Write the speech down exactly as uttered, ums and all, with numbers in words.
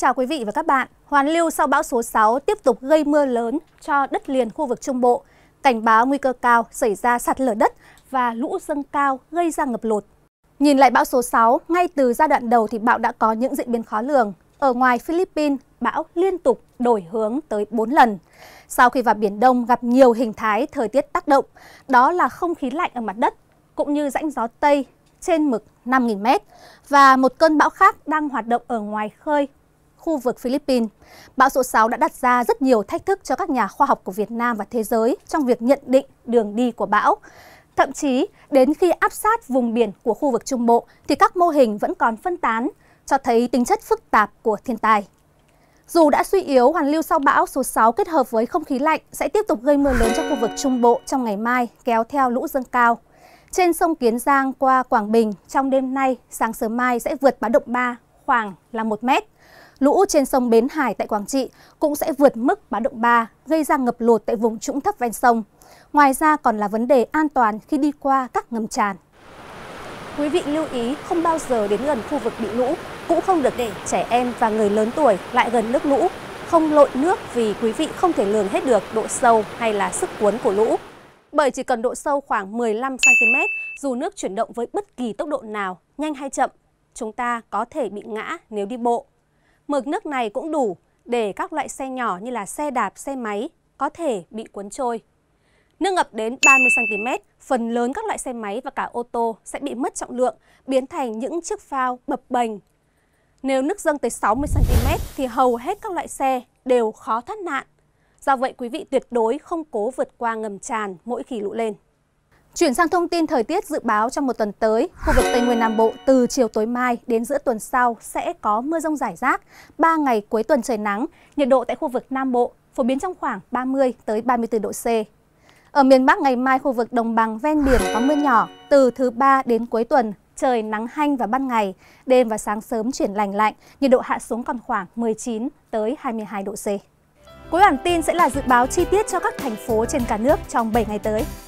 chào quý vị và các bạn. Hoàn lưu sau bão số sáu tiếp tục gây mưa lớn cho đất liền khu vực Trung Bộ. Cảnh báo nguy cơ cao xảy ra sạt lở đất và lũ dâng cao gây ra ngập lụt. Nhìn lại bão số sáu, ngay từ giai đoạn đầu thì bão đã có những diễn biến khó lường. Ở ngoài Philippines, bão liên tục đổi hướng tới bốn lần. Sau khi vào Biển Đông gặp nhiều hình thái thời tiết tác động, đó là không khí lạnh ở mặt đất, cũng như rãnh gió Tây trên mực năm nghìn mét và một cơn bão khác đang hoạt động ở ngoài khơi khu vực Philippines. Bão số sáu đã đặt ra rất nhiều thách thức cho các nhà khoa học của Việt Nam và thế giới trong việc nhận định đường đi của bão. Thậm chí, đến khi áp sát vùng biển của khu vực Trung Bộ thì các mô hình vẫn còn phân tán, cho thấy tính chất phức tạp của thiên tai. Dù đã suy yếu, hoàn lưu sau bão số sáu kết hợp với không khí lạnh sẽ tiếp tục gây mưa lớn cho khu vực Trung Bộ trong ngày mai, kéo theo lũ dâng cao. Trên sông Kiến Giang qua Quảng Bình, trong đêm nay, sáng sớm mai sẽ vượt báo động ba khoảng là một mét. Lũ trên sông Bến Hải tại Quảng Trị cũng sẽ vượt mức báo động ba, gây ra ngập lụt tại vùng trũng thấp ven sông. Ngoài ra còn là vấn đề an toàn khi đi qua các ngầm tràn. Quý vị lưu ý không bao giờ đến gần khu vực bị lũ, cũng không được để trẻ em và người lớn tuổi lại gần nước lũ. Không lội nước vì quý vị không thể lường hết được độ sâu hay là sức cuốn của lũ. Bởi chỉ cần độ sâu khoảng mười lăm xăng ti mét, dù nước chuyển động với bất kỳ tốc độ nào, nhanh hay chậm, chúng ta có thể bị ngã nếu đi bộ. Mực nước này cũng đủ để các loại xe nhỏ như là xe đạp, xe máy có thể bị cuốn trôi. Nước ngập đến ba mươi xăng ti mét, phần lớn các loại xe máy và cả ô tô sẽ bị mất trọng lượng, biến thành những chiếc phao bập bềnh. Nếu nước dâng tới sáu mươi xăng ti mét thì hầu hết các loại xe đều khó thoát nạn. Do vậy, quý vị tuyệt đối không cố vượt qua ngầm tràn mỗi khi lũ lên. Chuyển sang thông tin thời tiết dự báo trong một tuần tới, khu vực Tây Nguyên Nam Bộ từ chiều tối mai đến giữa tuần sau sẽ có mưa rông rải rác. ba ngày cuối tuần trời nắng, nhiệt độ tại khu vực Nam Bộ phổ biến trong khoảng ba mươi tới ba mươi tư độ C. Ở miền Bắc ngày mai, khu vực đồng bằng ven biển có mưa nhỏ, từ thứ ba đến cuối tuần trời nắng hanh vào ban ngày, đêm và sáng sớm chuyển lành lạnh, nhiệt độ hạ xuống còn khoảng mười chín tới hai mươi hai độ C. Cuối bản tin sẽ là dự báo chi tiết cho các thành phố trên cả nước trong bảy ngày tới.